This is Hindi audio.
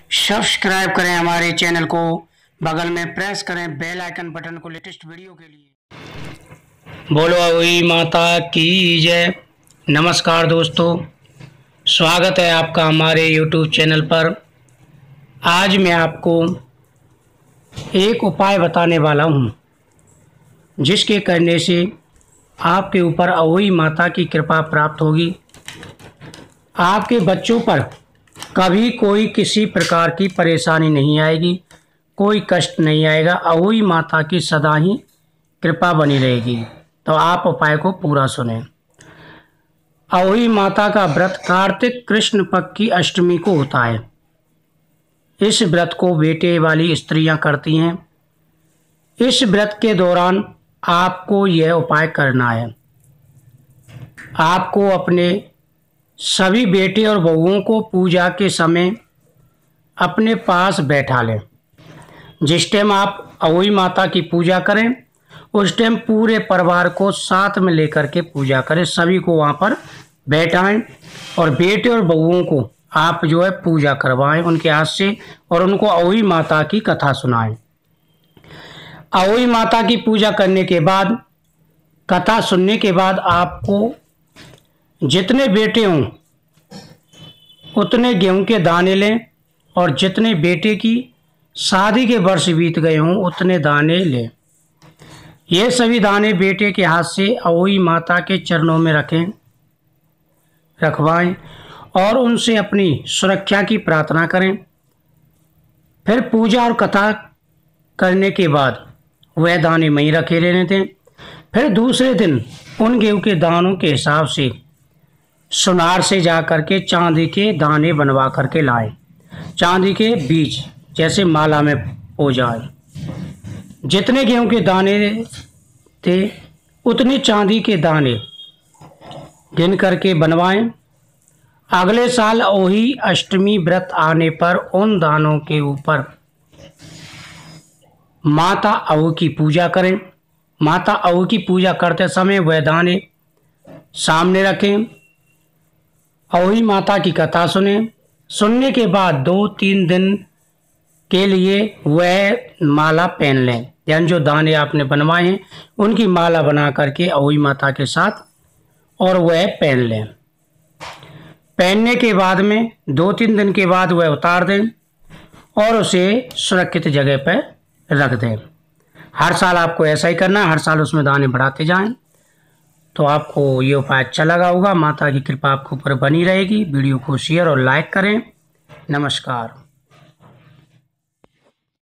सब्सक्राइब करें हमारे चैनल को, बगल में प्रेस करें बेल आइकन बटन को लेटेस्ट वीडियो के लिए। बोलो अवई माता की जय। नमस्कार दोस्तों, स्वागत है आपका हमारे YouTube चैनल पर। आज मैं आपको एक उपाय बताने वाला हूँ जिसके करने से आपके ऊपर अवई माता की कृपा प्राप्त होगी। आपके बच्चों पर कभी कोई किसी प्रकार की परेशानी नहीं आएगी, कोई कष्ट नहीं आएगा। अवई माता की सदा ही कृपा बनी रहेगी। तो आप उपाय को पूरा सुनें। अवई माता का व्रत कार्तिक कृष्ण पक्ष की अष्टमी को होता है। इस व्रत को बेटे वाली स्त्रियां करती हैं। इस व्रत के दौरान आपको यह उपाय करना है। आपको अपने सभी बेटे और बहुओं को पूजा के समय अपने पास बैठा लें। जिस टाइम आप अवई माता की पूजा करें उस टाइम पूरे परिवार को साथ में लेकर के पूजा करें। सभी को वहाँ पर बैठाएं और बेटे और बहुओं को आप जो है पूजा करवाएं उनके हाथ से, और उनको अवई माता की कथा सुनाएं। अवई माता की पूजा करने के बाद, कथा सुनने के बाद, आपको जितने बेटे हों उतने गेहूं के दाने लें, और जितने बेटे की शादी के वर्ष बीत गए हों उतने दाने लें। ये सभी दाने बेटे के हाथ से अवई माता के चरणों में रखवाएं और उनसे अपनी सुरक्षा की प्रार्थना करें। फिर पूजा और कथा करने के बाद वह दाने वहीं रखे रहने दें। फिर दूसरे दिन उन गेहूं के दानों के हिसाब से सुनार से जा करके चांदी के दाने बनवा करके लाएं। चांदी के बीज जैसे माला में हो जाए। जितने गेहूं के दाने थे उतने चांदी के दाने गिन करके बनवाएं। अगले साल वही अष्टमी व्रत आने पर उन दानों के ऊपर माता अवई की पूजा करें। माता अवई की पूजा करते समय वह दाने सामने रखें। अवई माता की कथा सुनने के बाद 2-3 दिन के लिए वह माला पहन लें। यानी जो दाने आपने बनवाए हैं उनकी माला बना करके अवई माता के साथ और वह पहन लें। पहनने के बाद में 2-3 दिन के बाद वह उतार दें और उसे सुरक्षित जगह पर रख दें। हर साल आपको ऐसा ही करना है, हर साल उसमें दाने बढ़ाते जाएं। तो आपको ये उपाय अच्छा लगा होगा। माता की कृपा आपके ऊपर बनी रहेगी। वीडियो को शेयर और लाइक करें। नमस्कार।